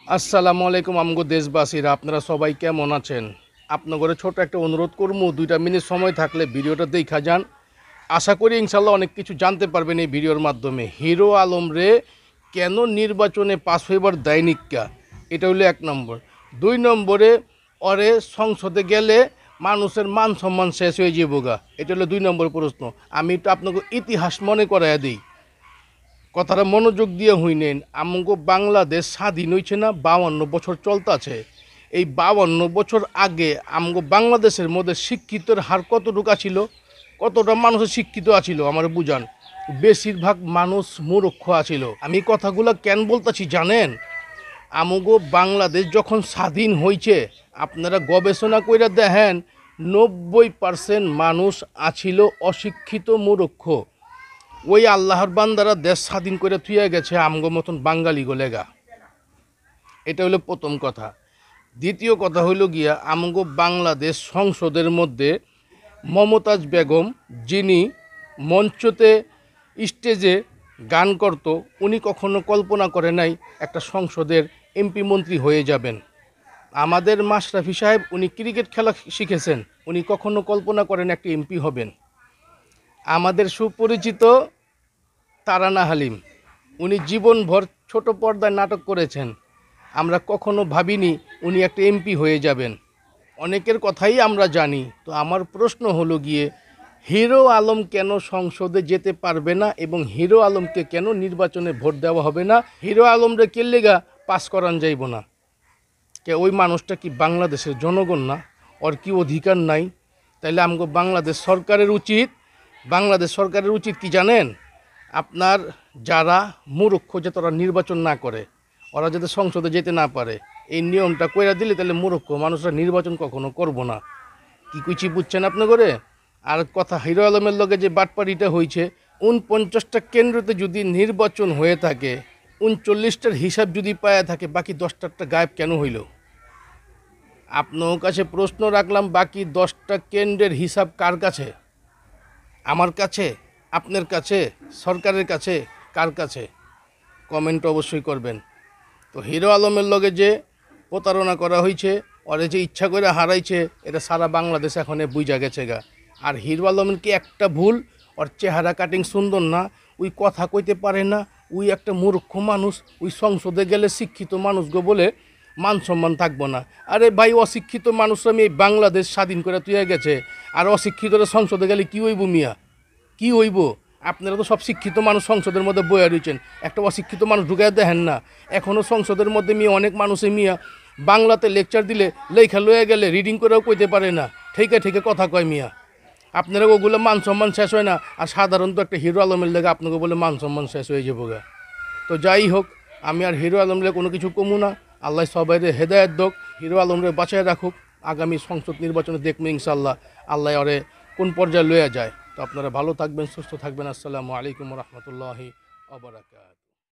আসসালামু আলাইকুম আমগো দেশবাসীরা, আপনারা সবাই কেমন আছেন? আপনাদের ছোট একটা অনুরোধ করবো, 2 মিনিট সময় থাকলে ভিডিওটা দেখা যান। আশা করি ইনশাল্লাহ অনেক কিছু জানতে পারবেন এই ভিডিওর মাধ্যমে। হিরো আলম রে কেন নির্বাচনে পাস হইবার দৈনিকা, এটা হলো 1 নম্বর। 2 নম্বরে ওরে সংসদে গেলে মানুষের মান সম্মান শেষ হয়ে যাবো, এটা হলো 2 নম্বর প্রশ্ন। আমি তো আপনাকে ইতিহাস মনে করাইয়া দিই, কথাটা মনোযোগ দিয়ে হইনেন। আমগো বাংলাদেশ স্বাধীন হয়েছে না 52 বছর চলতেছে। এই 52 বছর আগে আমগো বাংলাদেশের মধ্যে শিক্ষিতের হার কতটুকু ছিল, কতটা মানুষের শিক্ষিত আছিল আমার বুঝান? বেশিরভাগ মানুষ মূর্খ আছিল। আমি কথাগুলো কেন বলতেছি জানেন? আমগো বাংলাদেশ যখন স্বাধীন হয়েছে, আপনারা গবেষণা করে দেখেন 90% মানুষ আছিল অশিক্ষিত মূর্খ। ওই আল্লাহর বান্দারা দেশ স্বাধীন করে থুয়ে গেছে আমগো মতন বাঙালি গোলেগা। এটা হলো প্রথম কথা। দ্বিতীয় কথা হইল গিয়া, আমগো বাংলাদেশ সংসদের মধ্যে মমতাজ বেগম, যিনি মঞ্চতে স্টেজে গান করত, উনি কখনো কল্পনা করে নাই একটা সংসদের এমপি মন্ত্রী হয়ে যাবেন। আমাদের মাশরাফি সাহেব, উনি ক্রিকেট খেলা শিখেছেন, উনি কখনো কল্পনা করেন একটা এমপি হবেন। আমাদের সুপরিচিত তারানা হালিম, উনি জীবনভর ছোট পর্দায় নাটক করেছেন, আমরা কখনো ভাবিনি উনি একটা এমপি হয়ে যাবেন। অনেকের কথাই আমরা জানি। তো আমার প্রশ্ন হলো গিয়ে, হিরো আলম কেন সংসদে যেতে পারবে না এবং হিরো আলমকে কেন নির্বাচনে ভোট দেওয়া হবে না? হিরো আলমরে কেল্লেগা পাস করান যাইব না? কে ওই মানুষটা কি বাংলাদেশের জনগণ না? ওর কি অধিকার নাই? তাইলে আমগো বাংলাদেশ সরকারের উচিত কি জানেন? আপনার যারা মূর্খ, যে তারা নির্বাচন না করে, ওরা যাতে সংসদে যেতে না পারে, এই নিয়মটা কইরা দিলে তাহলে মূর্খ মানুষরা নির্বাচন কখনো করব না। কি কুচি বুঝছেন আপনি করে? আর কথা, হিরো আলমের লগে যে বাটপাড়িটা হয়েছে, 49টা কেন্দ্রতে যদি নির্বাচন হয়ে থাকে, 39টার হিসাব যদি পায়া থাকে, বাকি 10টারটা গায়েব কেন হইল? আপনার কাছে প্রশ্ন রাখলাম, বাকি 10টা কেন্দ্রের হিসাব কার কাছে? আমার কাছে, আপনার কাছে, সরকারের কাছে, কার কাছে? কমেন্ট অবশ্যই করবেন। তো হিরো আলমের লগে যে প্রতারণা করা হয়েছে, ওরে যে ইচ্ছা করে হারাইছে, এটা সারা বাংলাদেশ এখন বুঝা গেছে গা। আর হিরো আলমের কি একটা ভুল, ওর চেহারা কাটিং সুন্দর না, ওই কথা কইতে পারে না, ওই একটা মূর্খ মানুষ। ওই সংসদে গেলে শিক্ষিত মানুষগো বলে মান সম্মান থাকবো না। আরে ভাই, অশিক্ষিত মানুষরা আমি এই বাংলাদেশ স্বাধীন করে তুই গেছে, আর অশিক্ষিতরা সংসদে গেলে কী হইব মিয়া? কি হইব? আপনারা তো সব শিক্ষিত মানুষ সংসদের মধ্যে বইয়া রয়েছেন, একটা অশিক্ষিত মানুষ ঢুকাই দেখেন না। এখনও সংসদের মধ্যে অনেক মানুষে বাংলাতে লেকচার দিলে লেখা লয়ে গেলে রিডিং করেও কইতে পারে না, ঠিকে ঠিকে কথা কয় মিয়া। আপনারা ওগুলো মান সম্মান শেষ হয় না, আর সাধারণত একটা হিরো আলমের লেগে আপনাকে বলে মান সম্মান শেষ হয়ে যাবো গা। তো যাই হোক, আমি আর হিরো আলমরে কোনো কিছু কমু না। আল্লাহ সবাইরে হেদায়েত দোক, হিরো আলমরে বাঁচায় রাখুক। আগামী সংসদ নির্বাচনে দেখবো ইনশাল্লাহ আল্লাহ ওরে কোন পর্যায়ে লয়ে যায়। তো আপনারা ভালো থাকবেন, সুস্থ থাকবেন। আসসালামু আলাইকুম রহমতুল্লাহি ওয়া বারাকাতুহু।